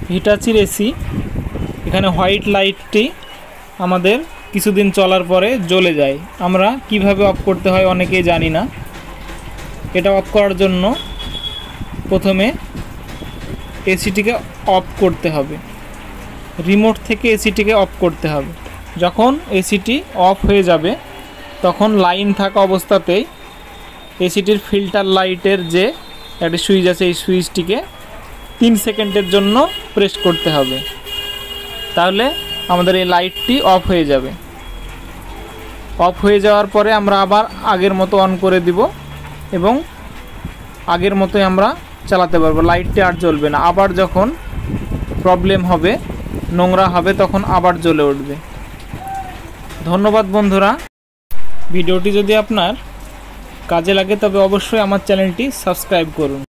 হিটাচির AC. এখানে white লাইটটি আমাদের কিছুদিন চলার পরে জ্বলে যায়। আমরা কিভাবে অফ করতে হয় অনেকেই জানি না। এটা অফ করার জন্য প্রথমে এসিটিকে অফ করতে হবে, রিমোট থেকে এসিটিকে অফ করতে হবে। যখন এসিটি অফ হয়ে যাবে তখন লাইন থাকা অবস্থাতেই এসিটির ফিল্টার লাইটের যে একটা সুইচ আছে এই সুইচটিকে 3 সেকেন্ডের জন্য প্রেস করতে হবে, তাহলে আমাদের এই লাইটটি অফ হয়ে যাবে। অফ হয়ে যাওয়ার পরে আমরা আবার আগের মতো অন করে দিব এবং আগের মতোই আমরা চালাতে পারবো, লাইটটি আর জ্বলবে না। আবার যখন প্রবলেম হবে, নোংরা হবে, তখন আবার জ্বলে উঠবে। ধন্যবাদ বন্ধুরা। ভিডিওটি যদি আপনার কাজে লাগে তবে অবশ্যই আমার চ্যানেলটি সাবস্ক্রাইব করুন।